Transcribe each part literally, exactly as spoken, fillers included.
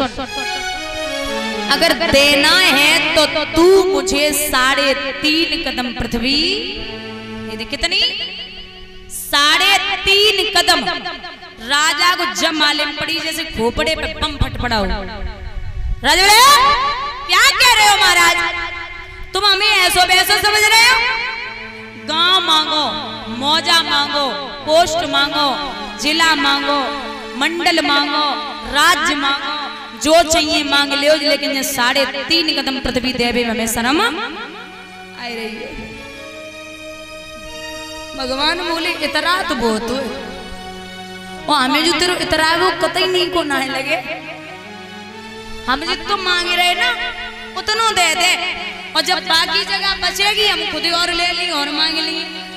अगर देना है तो तू मुझे साढ़े तीन कदम पृथ्वी, ये कितनी, साढ़े तीन कदम। राजा को जब मालूम पड़ी जैसे खोपड़े पे बम फट पड़ा हो। राजा क्या कह रहे हो महाराज, तुम हमें ऐसो वैसो समझ रहे हो? गांव मांगो, मौजा मांगो, पोस्ट मांगो, जिला मांगो, मंडल मांगो, राज्य मांगो, जो चाहिए मांग ले, लेकिन ये साढ़े तीन कदम पृथ्वी देवे में हमें शर्म आई रही है। भगवान बोले इतरा तो बहुत हो, और हमें जो तेरे इतरा है वो कतई नहीं को ना लगे। हम जितना मांग रहे ना उतना दे दे, और जब बाकी जगह बचेगी हम खुद और ले ली और मांग ली।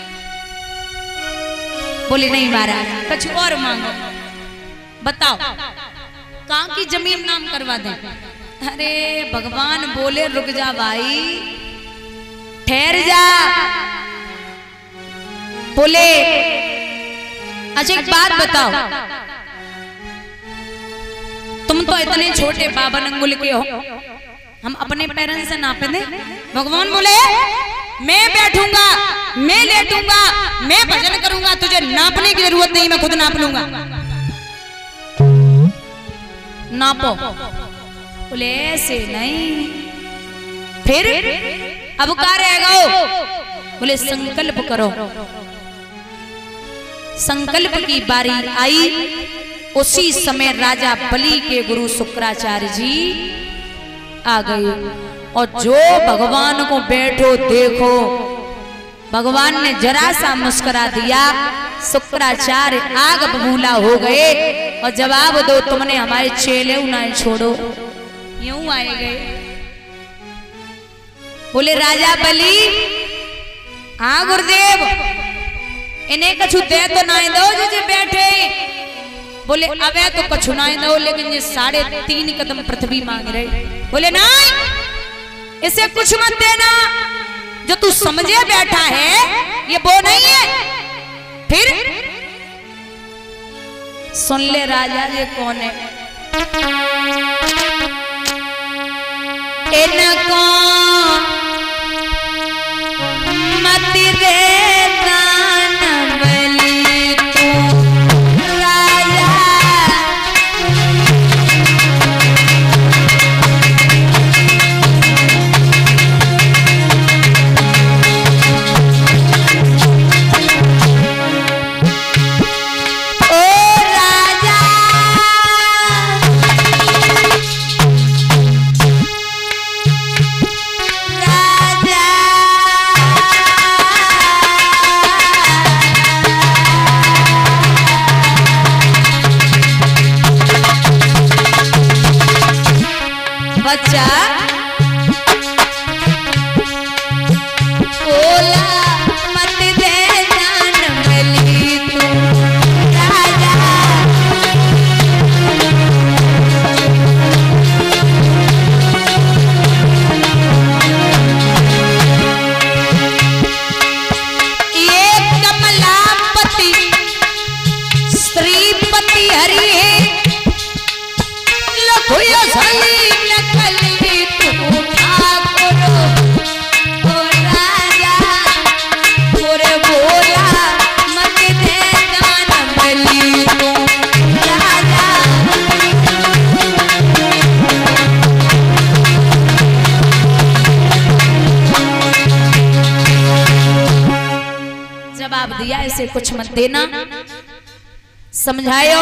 बोले नहीं महाराज कुछ और मांगो, बताओ कहाँ की जमीन नाम करवा दे। अरे भगवान बोले रुक जा भाई, ठहर जा। बोले अच्छा एक बात बताओ, तुम तो इतने छोटे बाबा अंगुल के हो, हम अपने पैरों से नापे दे। भगवान बोले मैं बैठूंगा, मैं लेटूंगा, मैं भजन करूंगा, तुझे नापने की जरूरत नहीं, मैं खुद नाप लूंगा। नापो। बोले ऐसे नहीं, फिर अब क्या रहेगा? बोले संकल्प करो। संकल्प की बारी आई, उसी समय राजा बलि के गुरु शुक्राचार्य जी आ गए, और जो भगवान को बैठो देखो, भगवान ने जरा सा मुस्कुरा दिया, शुक्राचार्य आग बबूला हो गए और जवाब दो तुमने हमारे चेले उन्हें छोड़ो, यूं आए गए। बोले राजा बलि हाँ गुरुदेव, इन्हें कछु दे तो ना दो जो बैठे। बोले अबे तो कछु ना दो, लेकिन ये साढ़े तीन कदम पृथ्वी मांग रहे। बोले नहीं, इसे कुछ मत देना, जो तू समझे बैठा है ये वो नहीं है। फिर सुन ले राजा ये कौन है। इनको मत देना न बलि तू राजा, बच्चा बोला मत देना न बलि तू राजा, ये कमलापति श्रीपति हरि है, लखुया सली दिया इसे कुछ मत देना, समझायो।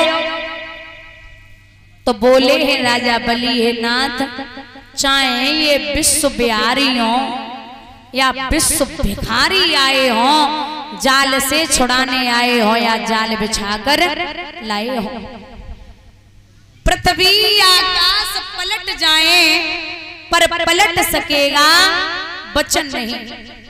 तो बोले हैं राजा बलि है नाथ, चाहे ये विश्व बिहारी हो या विश्व भिखारी आए हो, जाल से छुड़ाने आए हो या जाल बिछाकर लाए हो, पृथ्वी आकाश पलट जाए पर पलट सकेगा वचन नहीं।